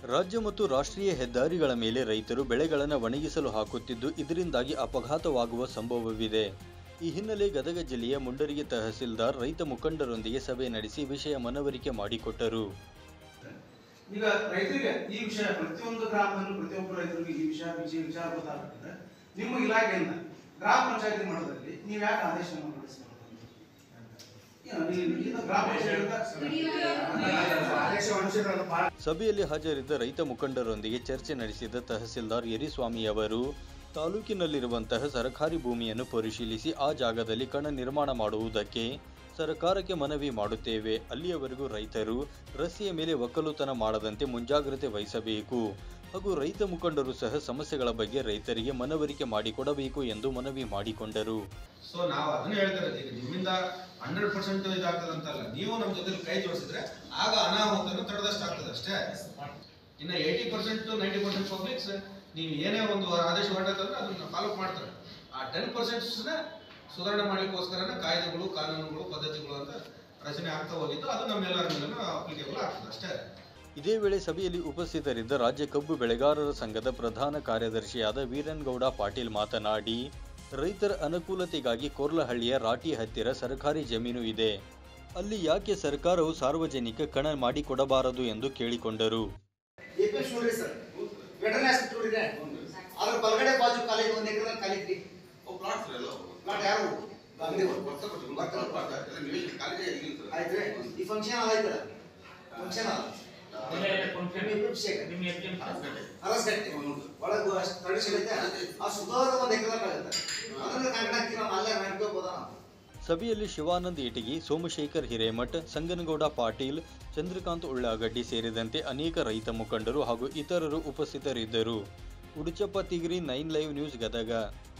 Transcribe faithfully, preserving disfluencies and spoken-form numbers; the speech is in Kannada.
ರಾಜ್ಯ ಮತ್ತು ರಾಷ್ಟ್ರೀಯ ಹೆದ್ದಾರಿಗಳ ಮೇಲೆ ರೈತರು ಬೆಳೆಗಳನ್ನು ಒಣಗಿಸಲು ಹಾಕುತ್ತಿದ್ದು, ಇದರಿಂದಾಗಿ ಅಪಘಾತವಾಗುವ ಸಂಭವವಿದೆ. ಈ ಹಿನ್ನೆಲೆ ಗದಗ ಜಿಲ್ಲೆಯ ಮುಂಡರಗಿ ತಹಸೀಲ್ದಾರ್ ರೈತ ಮುಖಂಡರೊಂದಿಗೆ ಸಭೆ ನಡೆಸಿ ವಿಷಯ ಮನವರಿಕೆ ಮಾಡಿಕೊಟ್ಟರು. ಈಗ ರೈತರಿಗೆ ಈ ವಿಷಯ ಪ್ರತಿಯೊಂದು ಗ್ರಾಮದಲ್ಲೂ ಪ್ರತಿಯೊಬ್ಬರು ರೈತರಿಗೆ ಈ ವಿಷಯ ವಿಷಯ ವಿಚಾರ ಗೊತ್ತಾಗುತ್ತೆ. ನಿಮ್ಮ ಇಲಾಖೆಯಿಂದ ಗ್ರಾಮ ಪಂಚಾಯತಿ ಮಾಡೋದ್ರಲ್ಲಿ ನೀವು ಯಾಕೆ ಆದೇಶವನ್ನು ಹೊರಡಿಸಬಹುದು? ಸಭೆಯಲ್ಲಿ ಹಾಜರಿದ್ದ ರೈತ ಮುಖಂಡರೊಂದಿಗೆ ಚರ್ಚೆ ನಡೆಸಿದ ತಹಸೀಲ್ದಾರ್ ಯರಿಸ್ವಾಮಿ ಅವರು ತಾಲೂಕಿನಲ್ಲಿರುವಂತಹ ಸರ್ಕಾರಿ ಭೂಮಿಯನ್ನು ಪರಿಶೀಲಿಸಿ ಆ ಜಾಗದಲ್ಲಿ ಕಣ ನಿರ್ಮಾಣ ಮಾಡುವುದಕ್ಕೆ ಸರ್ಕಾರಕ್ಕೆ ಮನವಿ ಮಾಡುತ್ತೇವೆ. ಅಲ್ಲಿಯವರೆಗೂ ರೈತರು ರಸ್ತೆಯ ಮೇಲೆ ಒಕ್ಕಲುತನ ಮಾಡದಂತೆ ಮುಂಜಾಗ್ರತೆ ವಹಿಸಬೇಕು ಹಾಗೂ ರೈತ ಮುಖಂಡರು ಸಹ ಸಮಸ್ಯೆಗಳ ಬಗ್ಗೆ ರೈತರಿಗೆ ಮನವರಿಕೆ ಮಾಡಿಕೊಡಬೇಕು ಎಂದು ಮನವಿ ಮಾಡಿಕೊಂಡರು. ಸೊ ನಾವು ಅದನ್ನ ಹೇಳ್ತಾರೆ, ಈಗ ನಿಮ್ಮಿಂದ ಹಂಡ್ರೆಡ್ ಪರ್ಸೆಂಟ್ ಇದಾಗ್ತದಂತಲ್ಲ, ನೀವು ನಮ್ಮ ಜೊತೆ ಕೈ ಜೋಡಿಸಿದ್ರೆ ಆಗ ಅನಾಹುತನ ತಡೆದಷ್ಟು ಆಗ್ತದೆ ಅಷ್ಟೇ. ಇನ್ನು eighty percent ninety percent publics ನೀವು ಏನೇ ಒಂದು ಆದೇಶ ಹೊರಟಂದ್ರೆ ಅದನ್ನ ಫಾಲೋ ಮಾಡ್ತಾರೆ. ಆ ಟೆನ್ ಪರ್ಸೆಂಟ್ ಸುಧಾರಣೆ ಮಾಡಲಿಕ್ಕೋಸ್ಕರನೇ ಕಾಯ್ದೆಗಳು, ಕಾನೂನುಗಳು, ಪದ್ಧತಿಗಳು ಅಂತ ರಚನೆ ಆಗ್ತಾ ಹೋಗಿದ್ದು, ಅದು ನಮ್ಮೆಲ್ಲರ ಮೇಲೂ ಅಪ್ಲಿಕೇಬಲ್ ಆಗ್ತದೆ ಅಷ್ಟೇ. ಇದೇ ವೇಳೆ ಸಭೆಯಲ್ಲಿ ಉಪಸ್ಥಿತರಿದ್ದ ರಾಜ್ಯ ಕಬ್ಬು ಬೆಳೆಗಾರರ ಸಂಘದ ಪ್ರಧಾನ ಕಾರ್ಯದರ್ಶಿಯಾದ ವೀರನಗೌಡ ಪಾಟೀಲ್ ಮಾತನಾಡಿ, ರೈತರ ಅನುಕೂಲತೆಗಾಗಿ ಕೋರ್ಲಹಳ್ಳಿಯ ರಾಟಿ ಹತ್ತಿರ ಸರ್ಕಾರಿ ಜಮೀನು ಇದೆ, ಅಲ್ಲಿ ಯಾಕೆ ಸರ್ಕಾರವು ಸಾರ್ವಜನಿಕ ಕಣ ಮಾಡಿಕೊಡಬಾರದು ಎಂದು ಕೇಳಿಕೊಂಡರು. ಸಭೆಯಲ್ಲಿ ಶಿವಾನಂದ್ ಇಟಗಿ, ಸೋಮಶೇಖರ್ ಹಿರೇಮಠ್, ಸಂಗನಗೌಡ ಪಾಟೀಲ್, ಚಂದ್ರಕಾಂತ್ ಉಳ್ಳಾಗಡ್ಡಿ ಸೇರಿದಂತೆ ಅನೇಕ ರೈತ ಮುಖಂಡರು ಹಾಗೂ ಇತರರು ಉಪಸ್ಥಿತರಿದ್ದರು. Uduchappa Tigari, nine live news, Gadag.